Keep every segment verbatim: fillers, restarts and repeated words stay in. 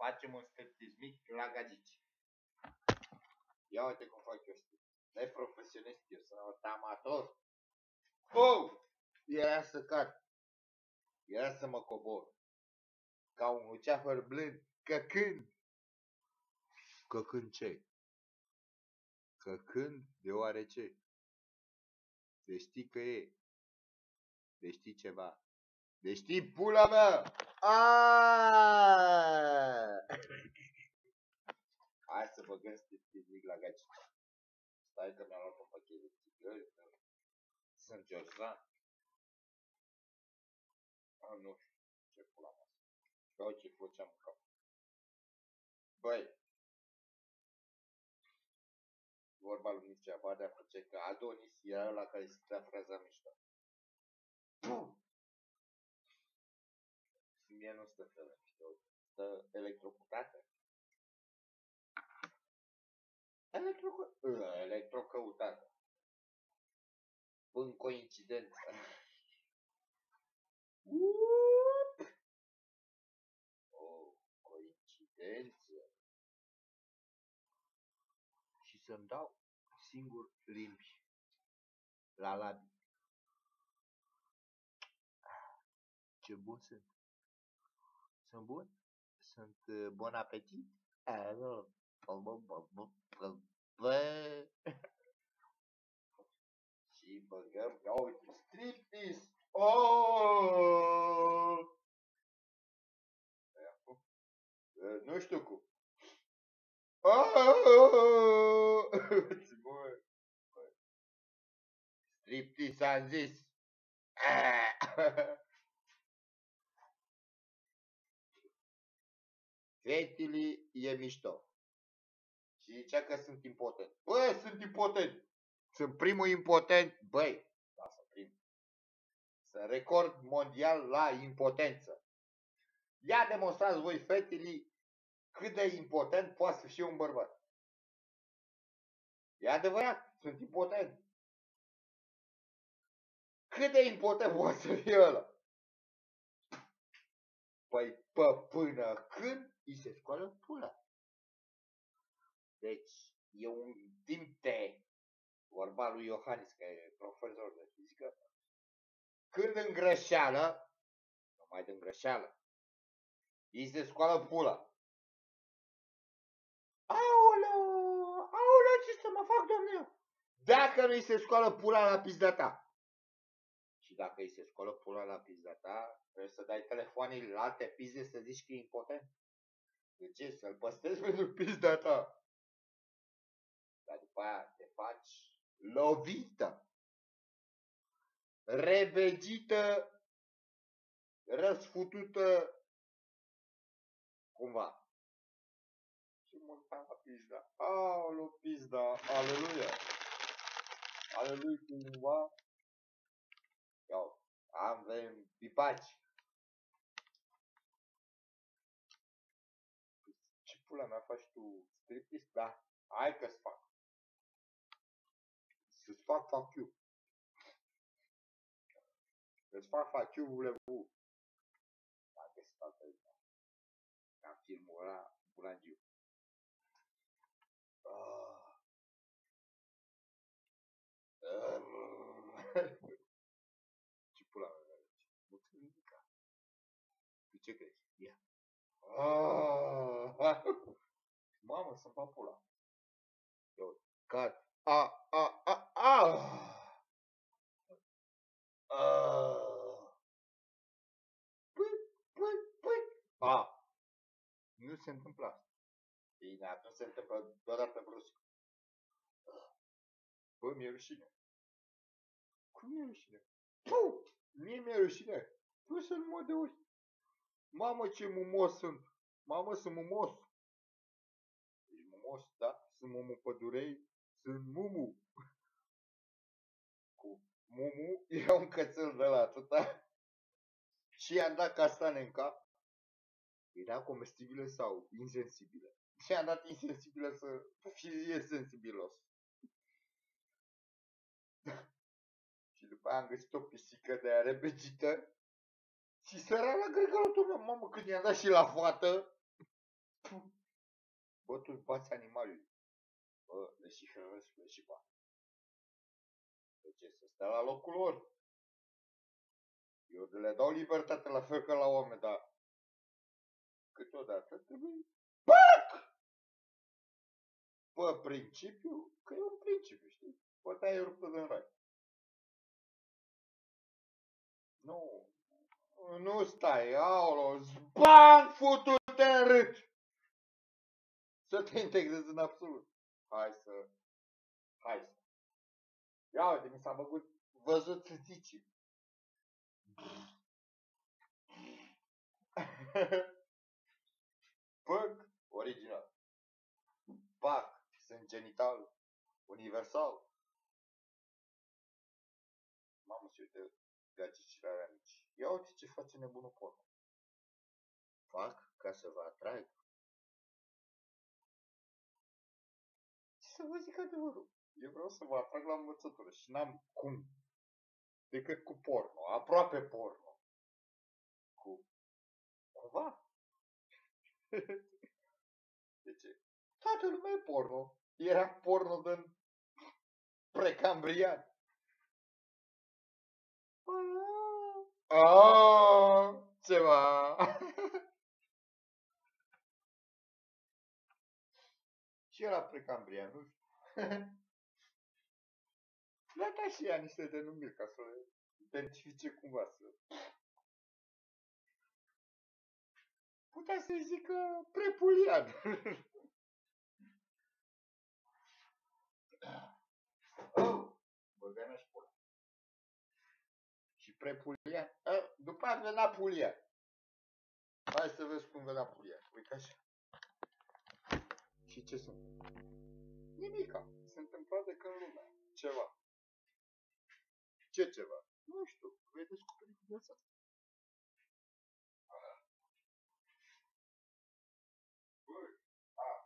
Facem un striptease mic la gagici. Ia uite cum fac eu striptease. Neprofesionist, eu sunt amator. Oh! Era să cad. Era să mă cobor. Ca un luceafăr blând. Căcând. Căcând ce? Căcând deoarece. De știi că e. De știi ceva. De știi pula mea. Aaaa! Hai să băgăm striptease la gagici. Stai că mi-am luat un pachet de țigări. Sunt Georgian. Ah, nu știu ce pula mea. Dau ce făceam în cap. Băi. Vorba lui Mircea Badea face că Adonis era ăla care scria fraza mișto. Și mie nu stă fără mișto. Stă electrocutată. Electro... Electrocăutată. În coincidență. Oh, coincidență. Și să-mi dau singur limbi la labi. Ce bun sunt. Sunt bun? Sunt uh, bon apetit? Bă. Și băgăm, ia uite, striptease. Oh! Nu știu cum. Oh! Striptease am zis. Fetele e mișto. Și zicea că sunt impotent. Bă, sunt impotent. Sunt primul impotent. Băi, da, sunt primul. Sunt record mondial la impotență. Ia demonstrați voi, fetele, cât de impotent poate să fie un bărbat. E adevărat, sunt impotent. Cât de impotent poate să fie ăla? Păi, pă, până când îi se scoală pula. Deci, e un timp de, vorba lui Iohannis, că e profesor de fizică, când în greșeală, numai din greșeală, îi se scoală pula. Aoleu, aoleu, ce să mă fac, domnule? Dacă nu îi se scoală pula la pizda ta. Și dacă îi se scoală pula la pizda ta, trebuie să dai telefoanele la alte pizde să zici că e impotent. De ce? Să-l păstrezi pentru pizda ta. Dar după aia te faci lovită, rebegită, răsfutută, cumva. Și mulțumesc la pizda. Aoleu, pizda, aleluia. Aleluia, cumva. Iau, avem pipaci. Ce pula mea faci tu striptease? Da, hai că-ți fac. Să-ți fac fuck you. Să-ți fac fuck you, voulez-vous. Dacă se fac aici. Ca filmul ăla, Bulangiu. Ah. Ce pula mea aici? Nu ți nimica. Tu ce crezi? Ia. Ah. Mamă, să-mi fac pula. Eu, cad. A, a, a, a. Ah. Păi, păi, păi. A. Nu se întâmplă asta. Bine, atunci se întâmplă doar dată brusc. Bă, mi-e rușine. Cum mi-e rușine? Puh! Mie mi-e rușine. Tu să nu mă de uși. Mamă, ce mumos sunt. Mamă, sunt mumos. Ești mumos, da? Sunt mumu pădurei. Sunt mumu. Cu mumu era un cățel de la atâta. Și i-am dat castane în cap. Era comestibilă sau insensibilă? Și i-am dat insensibilă să fie sensibilos. Și după aia am găsit o pisică de aia rebegită. Și sărea la gregalutul meu, mamă, când i-am dat și la fată. Bă, tu bați animalele. Bă, le și hrănesc, le și bat. De ce? Să stea la locul lor. Eu le dau libertate la fel ca la oameni, dar câteodată trebuie pac! Bă, principiu, că e un principiu, știi? Poate ai ruptă din rai. Nu, nu stai, aolo, bang, futu-te în rât! Să te integrezi în absolut. Hai să, hai să. Ia uite, mi s-a făcut văzut țâțicii. Păc, original. Pac, sunt genital, universal. Mamă, și uite, gagicile alea mici. Ia uite ce face nebunul porno. Fac ca să vă atrag. Ce să vă zic adevărul? Eu vreau să vă atrag la învățătură și n-am cum. Decât cu porno, aproape porno. Cu cumva. De ce? Toată lumea e porno. Era porno din precambrian. Aaaa, ceva. Și era precambrian, nu știu. Le-a dat și ea niște denumiri ca să le identifice cumva să... Putea să-i zică prepulian. Oh, băgănă și pula. Și prepulian. A, după aia venea pulian. Hai să vezi cum venea pulian. Uite așa. Și ce sunt? Nimica. Se întâmpla de când lumea. Ceva. Ce ceva? Nu știu. Vei descoperi cu viața asta. Băi, a.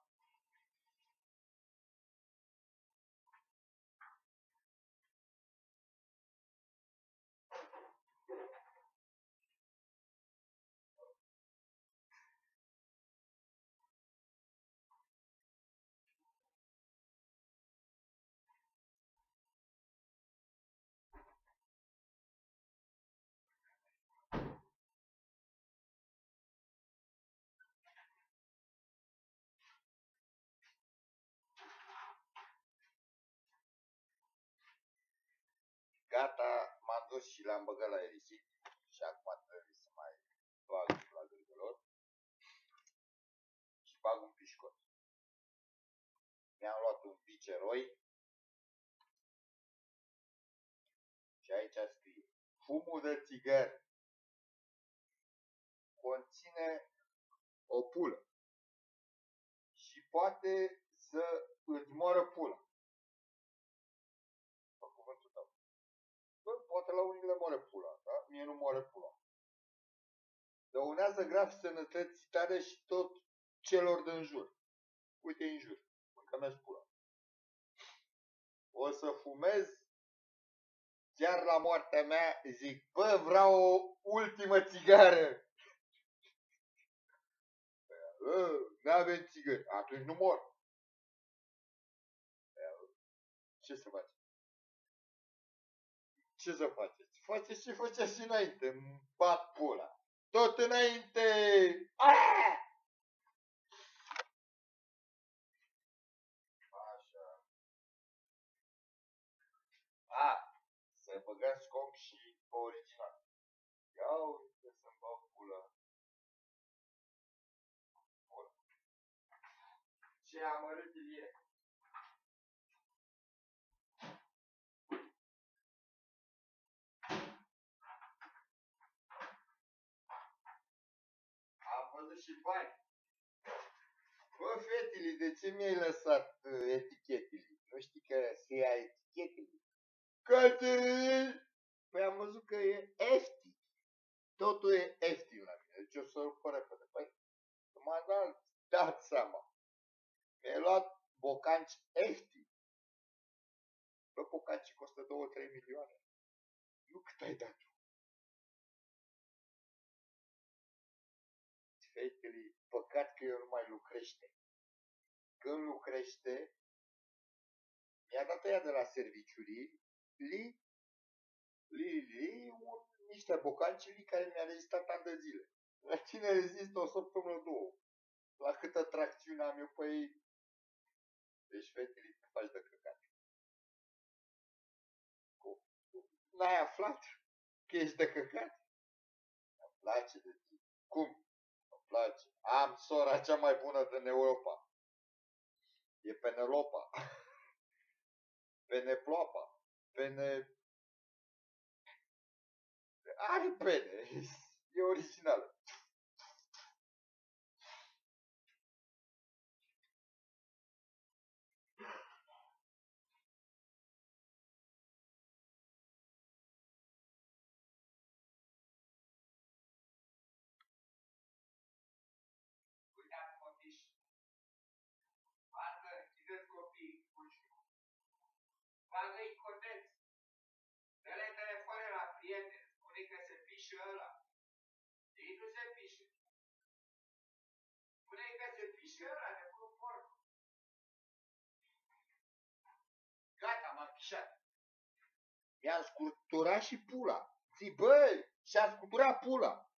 Gata, m-am dus și l-am băgat la erisit. Și acum trebuie să mai bag la gârgălor. Și bag un pișcot. Mi-am luat un biceroi. Și aici scrie: fumul de țigări conține o pulă. Și poate să îți moară pula. Pe cuvântul tău. Bă, poate la unii le moare pula, da? Mie nu moare pula. Dăunează grav sănătății tale și tot celor din jur. Uite în jur. Mâncă-mi pula. O să fumez chiar la moartea mea, zic, bă, vreau o ultimă țigară. N-avem țigări. Atunci nu mor. Ce să faci? Ce să faceți? Faceți ce făceați și înainte. Îmi bat pula. Tot înainte. Aaaa! Așa. A, să băgați scop și pe original. Ia uite să-mi bag pula. Pula. Ce amărât e. Am văzut și bani. Bă, fetele, de ce mi-ai lăsat uh, etichetele? Nu știi că se ia etichetele? Cătălin! Păi am văzut că e ieftin. Totul e ieftin la mine. Deci o să rup pe repede. Păi, m-am dat, dat seama. Mi-ai luat bocanci ieftin. Bă, bocanci costă două trei milioane. Nu cât ai dat tu. fetele, păcat că eu nu mai lucrește. Când lucrește, mi-a dat ea de la serviciurii, li, li, li, un, niște bocancii care mi-a rezistat ani de zile. La cine rezistă o săptămână, două? La câtă tracțiune am eu pe ei? Deci, fetele, te faci de căcat. Cum? N-ai aflat că ești de căcat? Îmi place de tine. Cum? Îmi place. Am sora cea mai bună din Europa. E Penelopa. Peneploapa. Pene... Are pene. E originală. Uitați, copiși. Facă, știți copii, facă-i coteți. Dă-le telefoane la prieteni. Spune că se pișă ăla. Ei nu se pișă. Spune că se pișă ăla de cu porc. Gata, m-am pișat. I-am scuturat și pula. Zi, băi, și-a scuturat pula.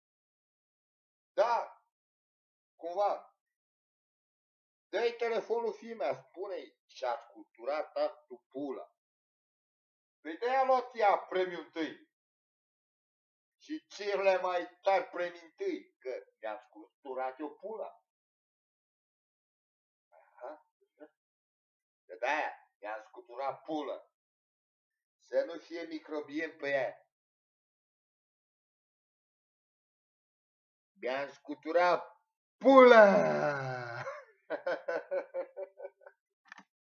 Da, cumva. Dă-i telefonul fiimea, spune-i, și-a scuturat tatu pula. Păi de-aia luat ea premiul întâi. Și cele mai tari premii întâi, că mi-am scuturat eu pula. Aha. Că de-aia mi-am scuturat pula. Să nu fie microbien pe ea. Mi-am scuturat pula!